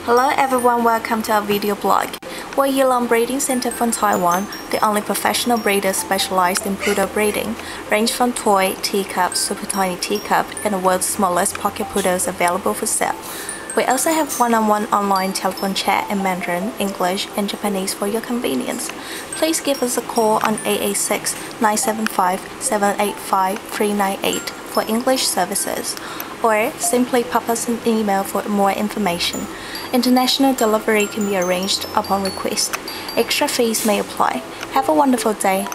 Hello everyone, welcome to our video blog. We're Yilong Breeding Center from Taiwan, the only professional breeder specialized in poodle breeding, range from toy, teacup, super tiny teacup, and the world's smallest pocket poodles available for sale. We also have one-on-one online telephone chat in Mandarin, English, and Japanese for your convenience. Please give us a call on 886-975-785-398 for English services, or simply pop us an email for more information. International delivery can be arranged upon request. Extra fees may apply. Have a wonderful day.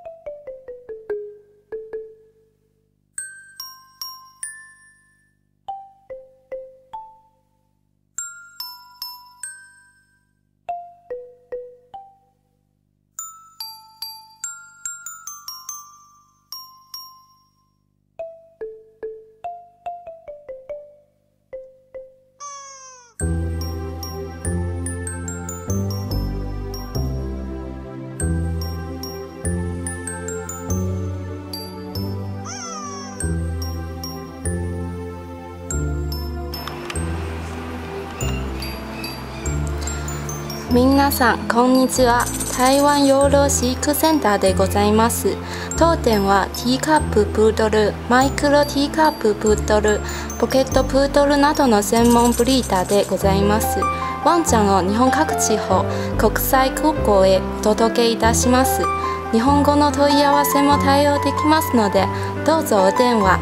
皆さんこんにちは。台湾養老飼育センターでございます。当店はティーカッププードル、マイクロティーカッププードル、ポケットプードルなどの専門ブリーダーでございます。ワンちゃんを日本各地方、国際空港へお届けいたします。日本語の問い合わせも対応できますので、どうぞお電話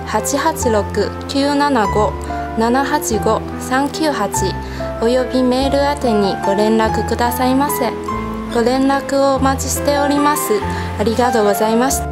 886-975-785-398およびメール宛てにご連絡くださいませ。ご連絡をお待ちしております。ありがとうございました。